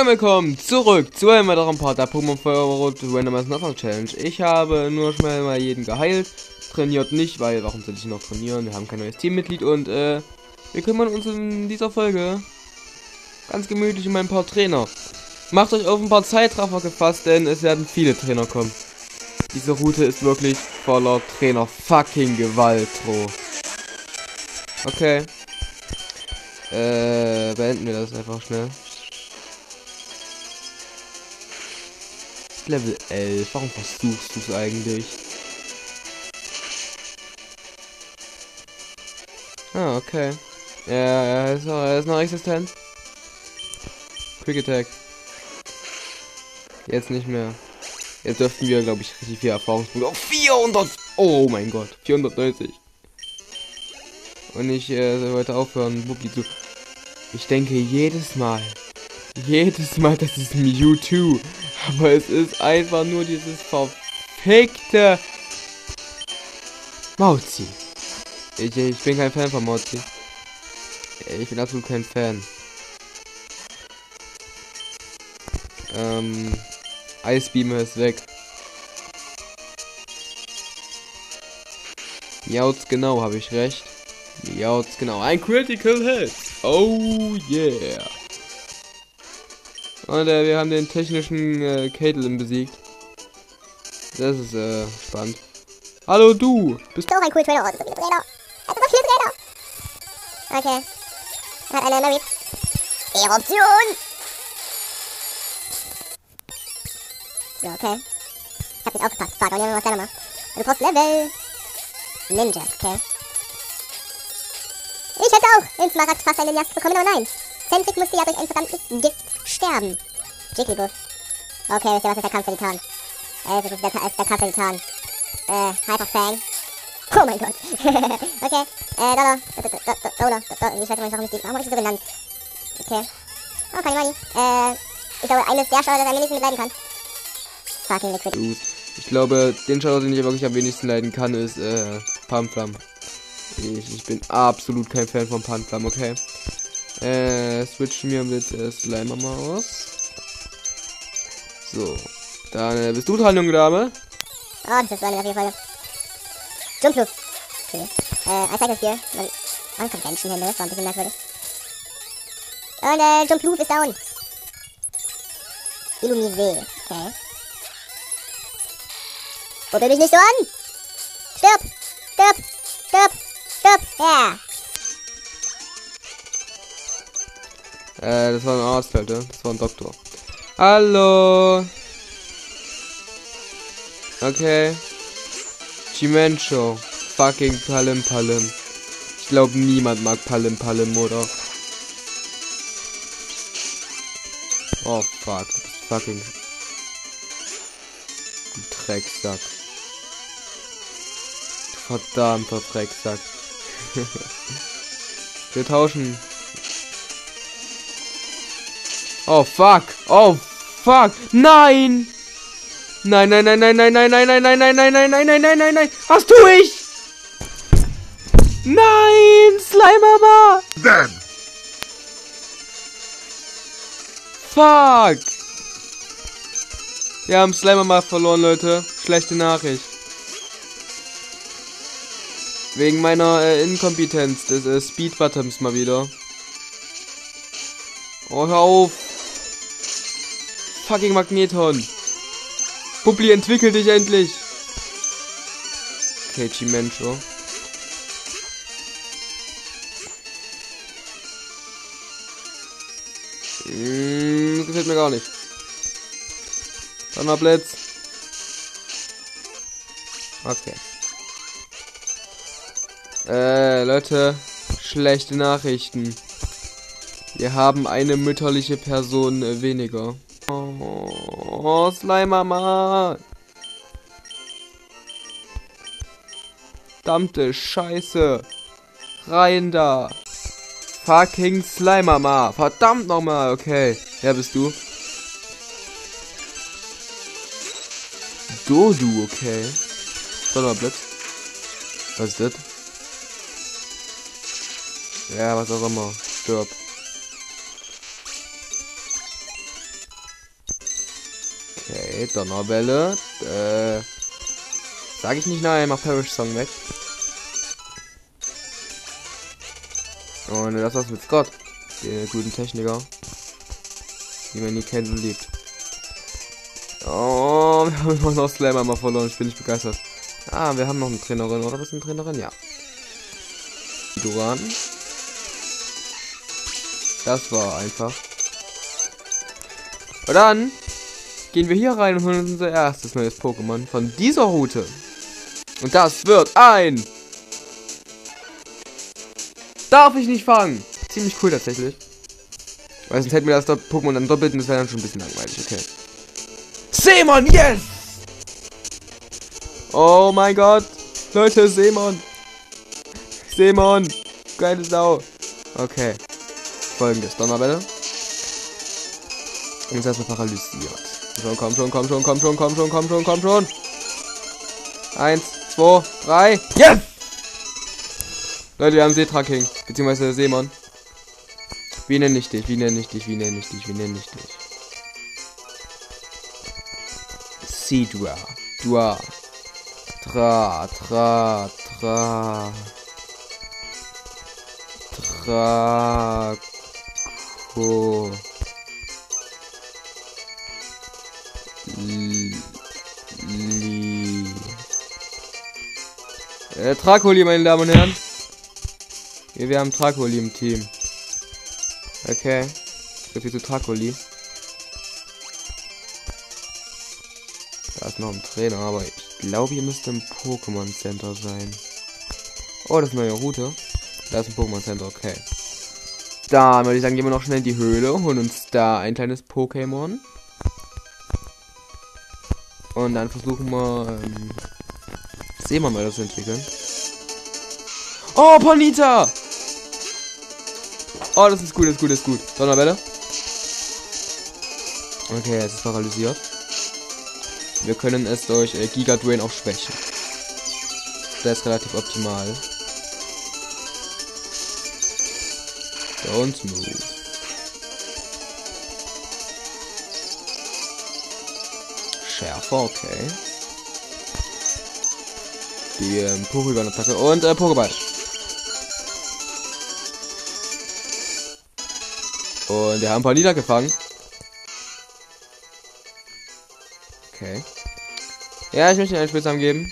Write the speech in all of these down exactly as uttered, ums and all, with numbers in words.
und willkommen zurück zu einem weiteren Part der Pokémon Feuerrot Randomize Nuzlocke Challenge. Ich habe nur schnell mal jeden geheilt, trainiert nicht, weil warum soll ich noch trainieren? Wir haben kein neues Teammitglied und äh, wir kümmern uns in dieser Folge ganz gemütlich um ein paar Trainer. Macht euch auf ein paar Zeitraffer gefasst, denn es werden viele Trainer kommen. Diese Route ist wirklich voller Trainer fucking Gewalt, Bro. Okay. Äh, beenden wir das einfach schnell. Level elf. Warum versuchst du es eigentlich? Ah, okay. Ja, er ist noch, er ist noch existent. Quick Attack. Jetzt nicht mehr. Jetzt dürften wir, glaube ich, richtig viel Erfahrungspunkte. Auf vierhundert! Oh mein Gott. vierhundertneunzig. Und ich äh, sollte aufhören, Buki zu... Ich denke jedes Mal. Jedes Mal, das ist Mewtwo. Aber es ist einfach nur dieses verfickte Mauzi. Ich, ich bin kein Fan von Mauzi. Ich bin absolut kein Fan. Ähm, Eisbeamer ist weg. Miauts genau, habe ich recht. Miauts genau. Ein Critical Hit. Oh yeah. Und äh, wir haben den technischen äh, Caitlyn besiegt. Das ist äh, spannend. Hallo du! Bist doch ein cooler Trainer. Oh, das ist so viele Trainer. Das ist so viele Trainer. Okay. Er hat eine neue Eruption. So, okay. Ich hab nicht aufgepasst. Fuck, und nehmen wir was selber mal. Du brauchst Level. Ninja, okay. Ich hätte auch in Smaragd fast einen Jagd bekommen, aber nein. Centric musste ja durch ein verdammtes Gift sterben. Jigglypuff. Okay, wisst ihr, was ist der Kampf für die Tarn? Äh, das ist der, ist der Kampf für die Tarn. Äh, Hyper Fang. Oh mein Gott. Okay, äh, Dollar. Dollar. Ich weiß nicht, warum ich die... Warum habe ich die so genannt? Okay. Oh, keine Money. Äh, ich glaube, eines der Schauer, das am wenigsten leiden kann. Fucking Liquid. gut. Ich glaube, den Schauer, den ich wirklich am wenigsten leiden kann, ist, äh, Pumpflam. Ich, ich bin absolut kein Fan von Pumpflam, okay? Äh, switchen wir mit äh, Slimer mal aus. So. Dann äh, bist du dran, junge Dame. Oh, das ist so eine auf jeden Fall. Jumpluff. Okay. Äh, I Cycle Spear. Man Convention Hände, das war ein bisschen merkwürdig. Und äh, Jumpluff ist down. Illumise. Okay. Rubbel mich nicht so an! Stirb! Stirb! Stirb! Stirb! Ja! Äh, das war ein Arzt, Alter. Das war ein Doktor. Hallo! Okay. Chimencho. Fucking Palim Palim. Ich glaube, niemand mag Palim Palim, oder? Oh, fuck. Fucking... Du Drecksack. Du verdammter Drecksack. Wir tauschen. Oh, fuck. Oh, fuck. Nein! Nein, nein, nein, nein, nein, nein, nein, nein, nein, nein, nein, nein, nein, nein, nein, nein, nein. Was tue ich? Nein, Slimer. Then. Fuck. Wir haben Slimer mal verloren, Leute. Schlechte Nachricht. Wegen meiner äh, Inkompetenz des äh, Speed Buttons mal wieder. Oh, hör auf. Fucking Magneton. Publi, entwickel dich endlich. Okay, Chimencho. Mm, das gefällt mir gar nicht. Donnerblitz. Okay. Äh, Leute. Schlechte Nachrichten. Wir haben eine mütterliche Person äh, weniger. Oh, Slimer. Verdammte Scheiße. Rein da. Fucking Slimer. Verdammt nochmal. Okay. Wer bist du? Dodu, okay. Donnerblitz. Was ist das? Ja, was auch immer. Stirb. Okay, Donnerwelle. Äh, sag ich nicht nein, mach Perish Song weg. Und das war's mit Scott, den guten Techniker, die man nie kennt und liebt. Oh, wir haben immer noch Slammer mal verloren, ich bin nicht begeistert. Ah, wir haben noch eine Trainerin, oder was ist eine Trainerin? Ja. Duran. Das war einfach. Und dann gehen wir hier rein und holen uns unser erstes neues Pokémon von dieser Route. Und das wird ein... Darf ich nicht fangen! Ziemlich cool tatsächlich. Weil sonst hätten wir das Pokémon dann doppelt und das wäre dann schon ein bisschen langweilig, okay. Seemon, yes! Oh mein Gott! Leute, Seemon! Seemon! Geile Sau! Okay. Folgendes, Donnerwelle. Und jetzt erstmal paralysiert. Schon, komm schon, komm schon, komm schon, komm schon, komm schon, komm schon! Eins, zwei, drei, yes! Leute, wir haben Seetracking, beziehungsweise Seemon. Wie nenne ich dich? Wie nenne ich dich? Wie nenne ich dich? Wie nenne ich dich? Seadra. Dua. Tra, tra, tra. Trako. Li. Äh, Trakoli, meine Damen und Herren. Hier, wir haben Trakoli im Team. Okay. So viel zu Trakoli. Da ist noch ein Trainer, aber ich glaube, hier müsste ein Pokémon Center sein. Oh, das ist eine neue Route. Da ist ein Pokémon Center, okay. Da würde ich sagen, gehen wir noch schnell in die Höhle, holen uns da ein kleines Pokémon. Und dann versuchen wir, ähm, Seemon weiter zu entwickeln. Oh, Ponyta! Oh, das ist gut, das ist gut, das ist gut. Donnerwelle. Okay, jetzt ist paralysiert. Wir können es durch äh, Giga Drain auch schwächen. Das ist relativ optimal. Don't move. Schärfer, okay. Die ähm, Porygon-Attacke und äh, Pokéball. Und wir haben ein paar Lieder gefangen. Okay. Ja, ich möchte einen Spitznamen geben.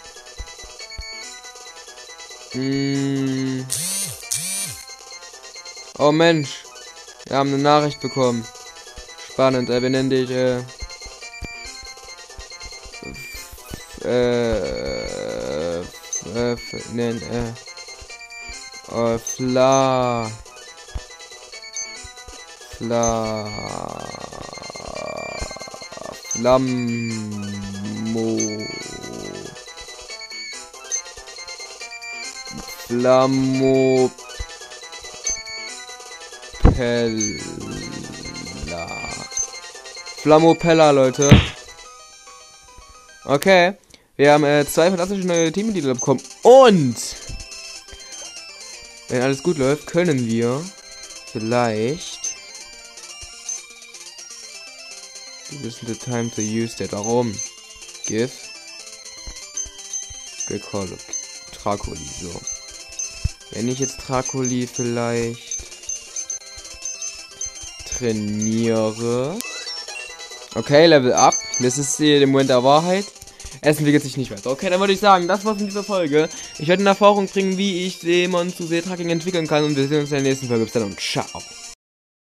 Hm. Oh Mensch. Wir haben eine Nachricht bekommen. Spannend, äh, wir nennen dich, äh... Äh... äh nennen, äh... Oh, Fla... Fla... Flammo... Flammo... Pella. Flammopella, Leute. Okay. Wir haben äh, zwei fantastische neue Teammitglieder bekommen. Und wenn alles gut läuft, können wir vielleicht this is the time to use that. Warum? Give Recall Trakoli. So. Wenn ich jetzt Trakoli vielleicht trainiere. Okay, Level up. Das ist hier der Moment der Wahrheit. Es entwickelt sich nicht weiter. Okay, dann würde ich sagen, das war's in dieser Folge. Ich werde in Erfahrung bringen, wie ich Seemon zu Seetracking entwickeln kann. Und wir sehen uns in der nächsten Folge. Bis dann und ciao.